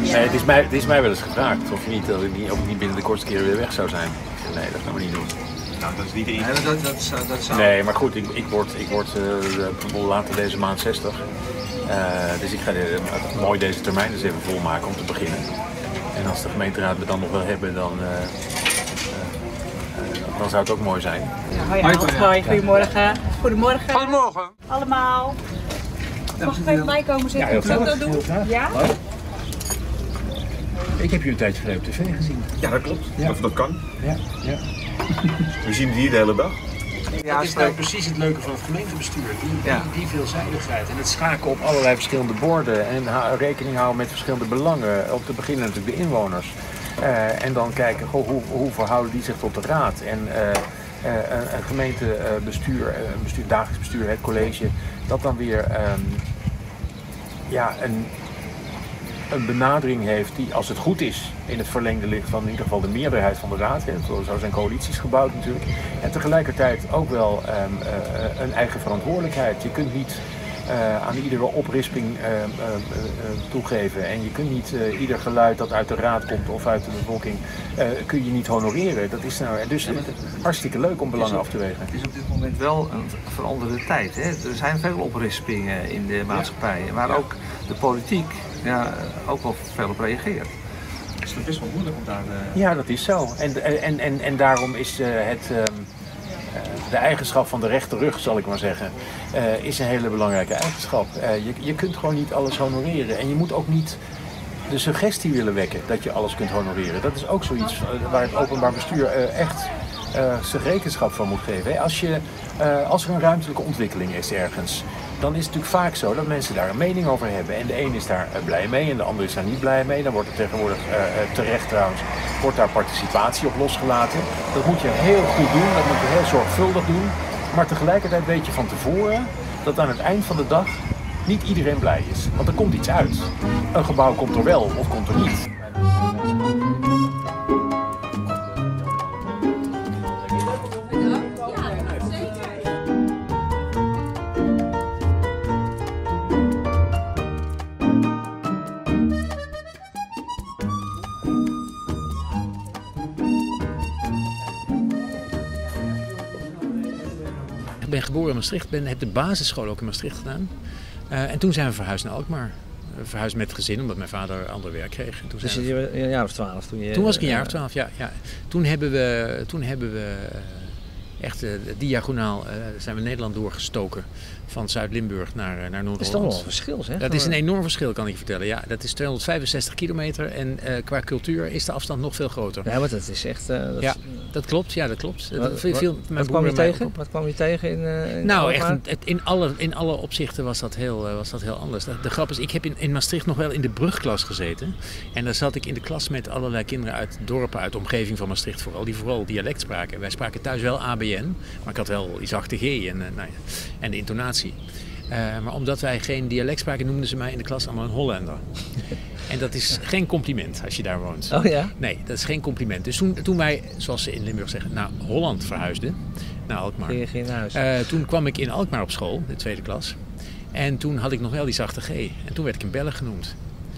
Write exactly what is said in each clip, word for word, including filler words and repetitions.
Nee, het, is mij, het is mij wel eens gevraagd of, niet, of, ik niet, of ik niet binnen de kortste keren weer weg zou zijn. Nee, dat gaan we niet doen. Nou, dat is niet de Nee, dat, dat, dat, zou, dat zou... Nee, maar goed, ik, ik word, ik word uh, later deze maand zestig. Uh, dus ik ga de, uh, mooi deze termijn eens even volmaken om te beginnen. En als de gemeenteraad me dan nog wil hebben, dan, uh, uh, uh, dan zou het ook mooi zijn. Ja, hoi, hoi, hoi, goedemorgen. Goedemorgen. Goedemorgen. Allemaal. Mag ik even bijkomen zitten? Ja, heel graag. Foto doen? Heel graag. Ja? Ik heb je een tijdje geleden op tv gezien. Ja, dat klopt. Ja. Of dat kan. Ja, ja. We zien het hier de hele dag. Ja, dat is nou precies het leuke van het gemeentebestuur, die, die, ja. die veelzijdigheid en het schaken op allerlei verschillende borden en ha rekening houden met verschillende belangen, om te beginnen natuurlijk de inwoners. Uh, en dan kijken, goh, hoe, hoe verhouden die zich tot de raad en uh, uh, een, een gemeentebestuur, een bestuur, dagelijks bestuur, het college, dat dan weer um, ja, een, een benadering heeft die, als het goed is, in het verlengde ligt van in ieder geval de meerderheid van de raad. Hè. Zo zijn coalities gebouwd natuurlijk. En tegelijkertijd ook wel um, uh, een eigen verantwoordelijkheid. Je kunt niet uh, aan iedere oprisping uh, uh, uh, toegeven. En je kunt niet uh, ieder geluid dat uit de raad komt of uit de bevolking, uh, kun je niet honoreren. Dat is nou, dus ja, hartstikke leuk om belangen op, af te wegen. Het is op dit moment wel een veranderde tijd. Hè? Er zijn veel oprispingen in de maatschappij, waar ja. ook de politiek ja, ook wel veel op reageert. Het is best wel moeilijk om daar... Uh... Ja, dat is zo. En, en, en, en daarom is uh, het, uh, uh, de eigenschap van de rechte rug, zal ik maar zeggen, uh, is een hele belangrijke eigenschap. Uh, je, je kunt gewoon niet alles honoreren. En je moet ook niet de suggestie willen wekken dat je alles kunt honoreren. Dat is ook zoiets uh, waar het openbaar bestuur uh, echt uh, zijn rekenschap van moet geven. Hè? Als, je, uh, als er een ruimtelijke ontwikkeling is ergens, dan is het natuurlijk vaak zo dat mensen daar een mening over hebben. En de een is daar blij mee en de ander is daar niet blij mee. Dan wordt er tegenwoordig, uh, terecht trouwens, wordt daar participatie op losgelaten. Dat moet je heel goed doen, dat moet je heel zorgvuldig doen. Maar tegelijkertijd weet je van tevoren dat aan het eind van de dag niet iedereen blij is. Want er komt iets uit. Een gebouw komt er wel of komt er niet. Ik ben geboren in Maastricht, ben, heb de basisschool ook in Maastricht gedaan. Uh, en toen zijn we verhuisd naar Alkmaar. Verhuisd met gezin, omdat mijn vader ander werk kreeg. En toen dus je was een jaar of twaalf? Toen, je, toen was ik een jaar of twaalf, ja. ja. Toen hebben we, toen hebben we echt uh, diagonaal uh, zijn we Nederland doorgestoken. Van Zuid-Limburg naar, naar Noord-Holland. Dat is toch wel een verschil, zeg? Dat is een enorm verschil, kan ik je vertellen. Ja, dat is tweehonderdvijfenzestig kilometer en uh, qua cultuur is de afstand nog veel groter. Ja, maar dat is echt... Uh, dat ja, is, dat klopt. Ja, dat klopt. Wat, dat, veel, wat, mijn wat kwam je tegen? Wat kwam je tegen in, uh, in Nou, echt een, in, alle, in alle opzichten was dat heel, uh, was dat heel anders. De, de grap is, ik heb in, in Maastricht nog wel in de brugklas gezeten. En daar zat ik in de klas met allerlei kinderen uit dorpen, uit de omgeving van Maastricht vooral, die vooral dialect spraken. Wij spraken thuis wel A B N, maar ik had wel die zachte G en, uh, nou ja, en de intonatie. Uh, maar omdat wij geen dialect spraken, noemden ze mij in de klas allemaal een Hollander. En dat is geen compliment als je daar woont. Oh ja? Nee, dat is geen compliment. Dus toen, toen wij, zoals ze in Limburg zeggen, naar Holland verhuisden, naar Alkmaar. Ging je geen huis? Uh, toen kwam ik in Alkmaar op school, de tweede klas. En toen had ik nog wel die zachte G. En toen werd ik een Belg genoemd.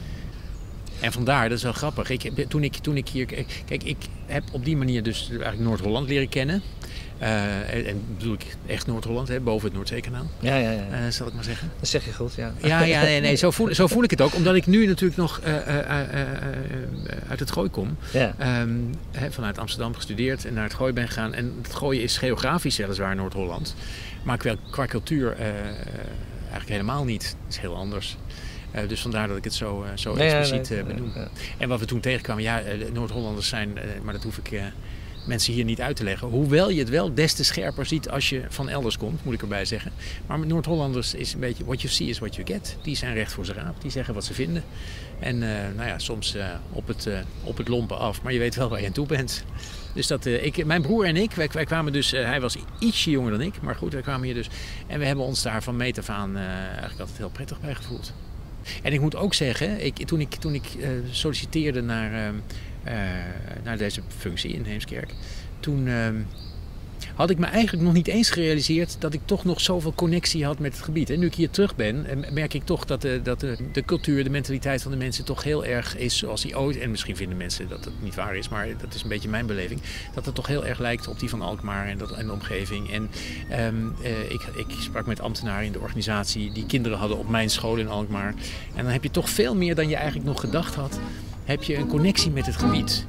En vandaar, dat is wel grappig. Ik, toen, ik, toen ik hier... Kijk, ik heb op die manier dus eigenlijk Noord-Holland leren kennen. Uh, en, en bedoel ik echt Noord-Holland, hè, boven het Noordzeekanaal, ja, ja, ja. Uh, zal ik maar zeggen. Dat zeg je goed, ja. Ja, ja nee, nee, zo, voel, zo voel ik het ook. Omdat ik nu natuurlijk nog uh, uh, uh, uh, uit het Gooi kom. Ja. Um, he, vanuit Amsterdam gestudeerd en naar het Gooi ben gegaan. En het Gooi is geografisch weliswaar Noord-Holland. Maar qua, qua cultuur uh, eigenlijk helemaal niet. Het is heel anders. Uh, dus vandaar dat ik het zo, uh, zo nee, expliciet nee, uh, benoem. ja. En wat we toen tegenkwamen, ja, uh, Noord-Hollanders zijn, uh, maar dat hoef ik... Uh, mensen hier niet uit te leggen. Hoewel je het wel des te scherper ziet als je van elders komt, moet ik erbij zeggen. Maar met Noord-Hollanders is een beetje what you see is what you get. Die zijn recht voor zijn raap. Die zeggen wat ze vinden. En uh, nou ja, soms uh, op, het, uh, op het lompen af. Maar je weet wel waar je aan toe bent. Dus dat, uh, ik, mijn broer en ik, wij, wij kwamen dus, uh, hij was ietsje jonger dan ik. Maar goed, wij kwamen hier dus. En we hebben ons daar van meet af aan uh, eigenlijk altijd heel prettig bij gevoeld. En ik moet ook zeggen, ik, toen ik, toen ik uh, solliciteerde naar... Uh, Uh, naar deze functie in Heemskerk. Toen uh, had ik me eigenlijk nog niet eens gerealiseerd dat ik toch nog zoveel connectie had met het gebied. En nu ik hier terug ben, merk ik toch dat de, dat de, de cultuur, de mentaliteit van de mensen toch heel erg is zoals die ooit, en misschien vinden mensen dat het niet waar is, maar dat is een beetje mijn beleving, dat het toch heel erg lijkt op die van Alkmaar en, dat, en de omgeving. En um, uh, ik, ik sprak met ambtenaren in de organisatie die kinderen hadden op mijn school in Alkmaar. En dan heb je toch veel meer dan je eigenlijk nog gedacht had, heb je een connectie met het gebied.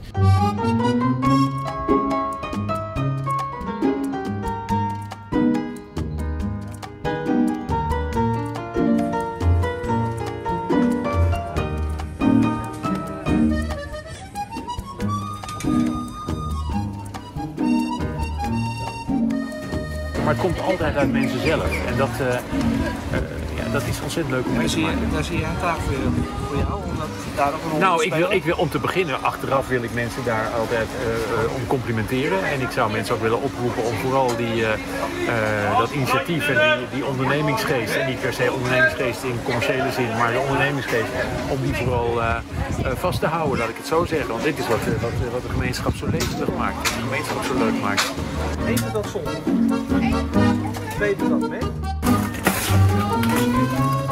Maar het komt altijd uit mensen zelf. En dat, uh, uh, ja, dat is ontzettend leuk om mee te maken. Daar zie je een taak voor jou, omdat daar ook een rol Nou, ik wil, ik wil om te beginnen, achteraf wil ik mensen daar altijd uh, uh, om complimenteren. En ik zou mensen ook willen oproepen om vooral die, uh, uh, dat initiatief en die, die ondernemingsgeest, en niet per se ondernemingsgeest in commerciële zin, maar de ondernemingsgeest, om die vooral uh, uh, vast te houden, laat ik het zo zeggen. Want dit is wat, uh, wat, uh, wat de gemeenschap zo levendig maakt, wat de gemeenschap zo leuk maakt. Eén dat zonder. Twee dat met.